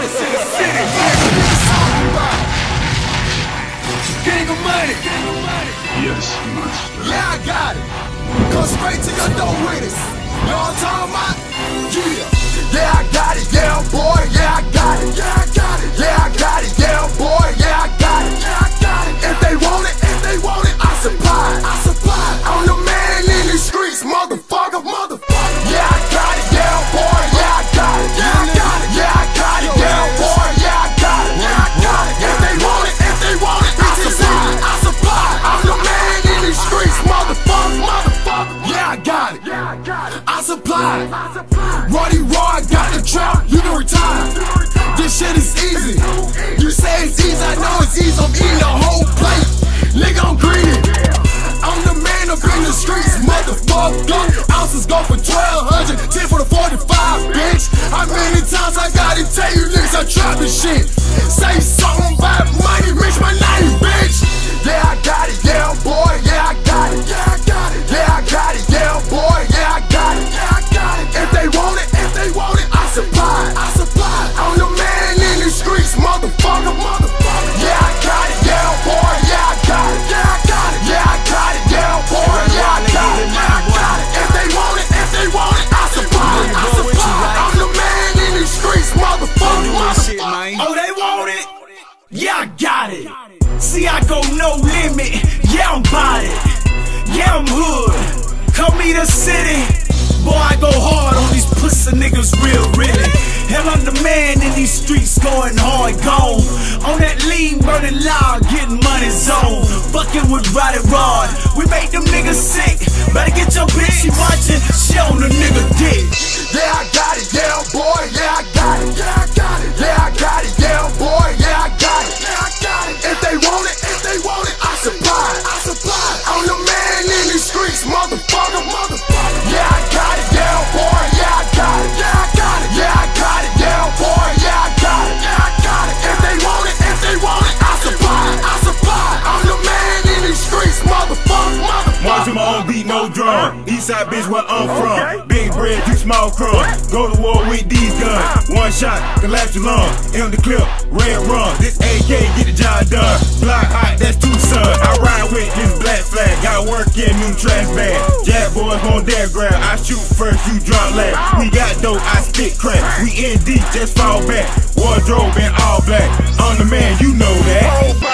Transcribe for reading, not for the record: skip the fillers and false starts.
hottest in the city. King of money. Yes, master. Yeah, I got it. Go straight to your door with it. Know what I'm talking about? Yeah. Yeah, I got it. Yeah, boy. Yeah, I got it. Yeah, I got it. Yeah, I got it. Yeah, boy. Yeah, I got it. Yeah, I got it. If they want it, I supply it. I supply it. I'm the man in these streets, motherfucker. Yeah, I got it. Yeah, boy. Yeah, I got it. Yeah, I got it. Yeah, I got it. Yeah, boy. Yeah, I got it. Yeah, I got it. If they want it, I supply it. I supply it. I'm the man in these streets, motherfucker. Yeah, I got it. I supply it. Roddy Raw, got the trap, you can retire. This shit is easy. You say it's easy, I know it's easy. I'm eating a whole plate. Nigga, I'm greedy. I'm the man up in the streets, motherfucker. Ounces go for 1200, 10 for the 45, bitch. How many times I gotta tell you niggas I trap this shit? Say something about money, bitch, my name, bitch. Yeah, I got it, yeah, boy, yeah, I got it. Yeah, I got it, yeah, I got it, yeah, boy, yeah, I got it. Yeah, I got it. If they want it, I supply it. I supply it. I'm the man in the streets, motherfucker. Yeah, I got it, yeah, boy, yeah, I got it. Yeah, I got it, yeah, I got it, yeah, boy, yeah, I got it. Yeah, I got it. If they want it, I supply it. I supply it. I'm the man in the streets, motherfucker. Oh, they want it? Yeah, I got it. See, I go no limit. Yeah, I'm about it. Yeah, I'm hood. Call me the city. Boy, I go hard on these pussy niggas real, really. Hell, I'm the man in these streets going hard, gone. On that lean, burning loud, getting money zone. Fucking with Roddy Rod, we make them niggas sick. Better get your bitch, she watching, she on the nigga dick. Yeah, I got it, yeah, boy, yeah, I got it. Yeah, I got it, yeah, I got it, yeah, boy, yeah, I got it. Yeah, I got it. If they want it, I supply it. I supply it. I'm the man in these streets, motherfucker. Yeah, I got it, yeah, boy, yeah, I got it. Yeah, I got it, yeah, I got it, yeah, boy, yeah, I got it. Yeah, I got it. If they want it, I supply it. I supply it. I'm the man in these streets, motherfucker. March to my own beat, no drum. Eastside bitch, where I'm from. Big bread, you small crumb. Go to war with these guns. One shot, collapse your lung. In the clip, red run. This AK get the job done. Block hot, that's two sons. I ride with this black flag. Got work in new trash bag. Jab boys on their grab. I shoot first, you drop last. We got dope, I spit crack. We in deep, just fall back. Wardrobe in all black. I'm the man, you know that.